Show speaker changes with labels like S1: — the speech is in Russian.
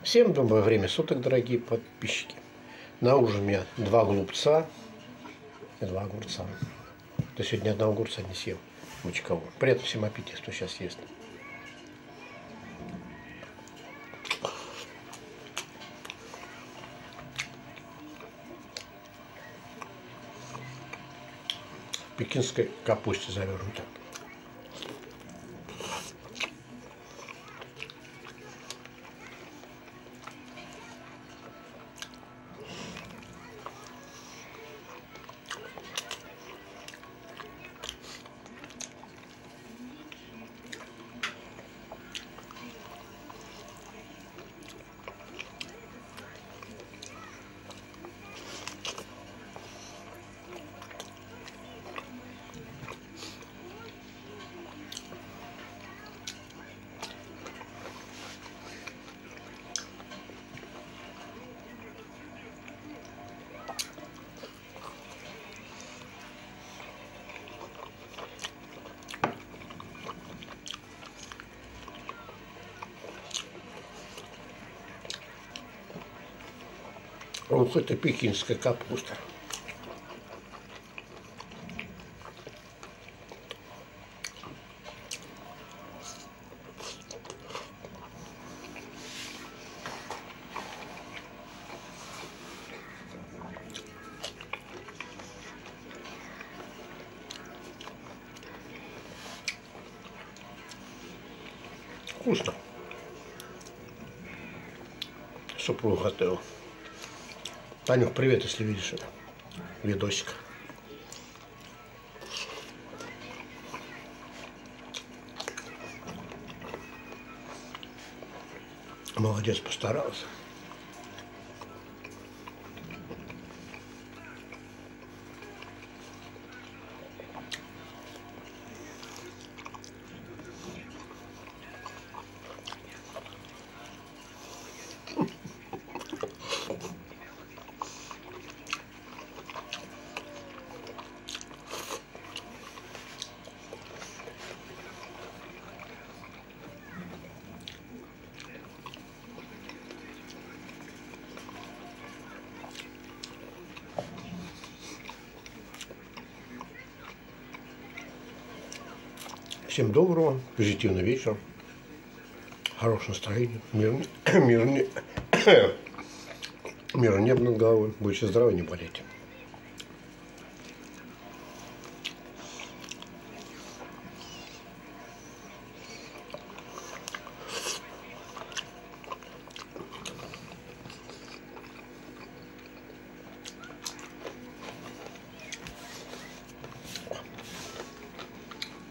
S1: Всем доброе время суток, дорогие подписчики. На ужин у меня 2 голубца и 2 огурца. То сегодня одного огурца не съел бочкового. При этом всем аппетит, кто сейчас ест. Пекинской капусте завернуто. Ох, это пекинская капуста. Вкусно. Супруга готовила. Танюх, привет, если видишь это видосик. Молодец, постарался. Всем доброго, позитивного вечера, хорошего настроения, мира неба над головой, будьте здравы, не болейте.